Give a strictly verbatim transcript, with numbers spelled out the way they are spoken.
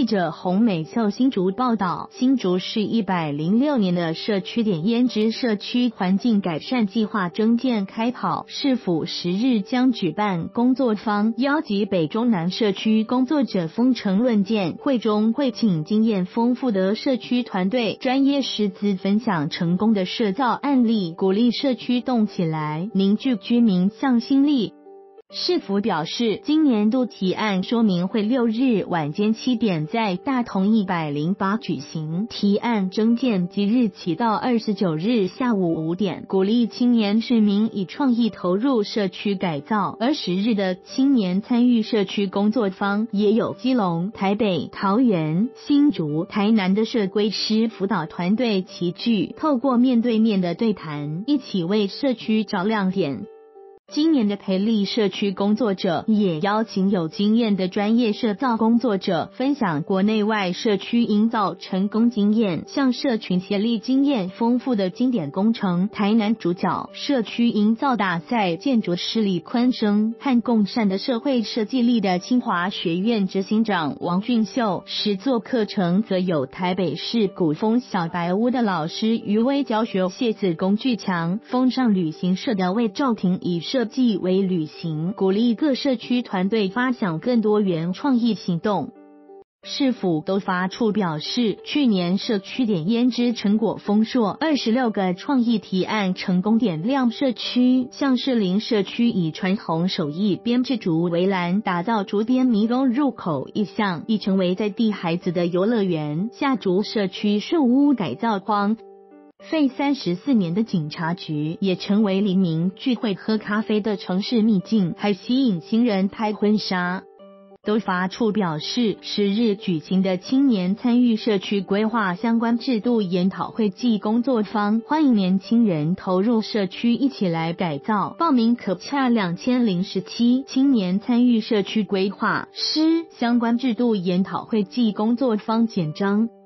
记者洪美秀新竹报道，新竹市一百零六年的社区点胭脂社区环境改善计划征件开跑，市府十日将举办工作坊，邀集北中南社区工作者风城论剑，会中会请经验丰富的社区团队专业师资分享成功的社造案例，鼓励社区动起来，凝聚居民向心力。市府表示，今年度提案说明会六日晚间七点在大同一百零八举行，提案征件即日起到二十九日下午五点，鼓励青年市民以创意投入社区改造。而十日的青年参与社区工作坊也有基隆、台北、桃园、新竹、台南的社规师辅导团队齐聚，透过面对面的对谈，一起为社区找亮点。今年的培力社区工作者也邀请有经验的专业社造工作者分享国内外社区营造成功经验，向社群协力经验丰富的经典工程。台南主角社区营造大赛建筑师李坤生和共善的社会设计力的清华学院执行长王俊秀，实作课程则有台北市古风小白屋的老师余威教学，谢子工具强风尚旅行社的魏兆廷以设计为旅行，鼓励各社区团队发想更多元创意行动。市府都发处表示，去年社区点胭脂成果丰硕，二十六个创意提案成功点亮社区，像士林社区以传统手艺编织竹围栏打造竹编迷宫入口意象，已成为在地孩子的游乐园。下竹社区树屋改造荒废三十四年的警察局也成为黎明聚会喝咖啡的城市秘境，还吸引新人拍婚纱。都发处表示，十日举行的青年参与社区规划相关制度研讨会暨工作坊，欢迎年轻人投入社区一起来改造，报名可洽两千零十七青年参与社区规划师相关制度研讨会暨工作坊简章。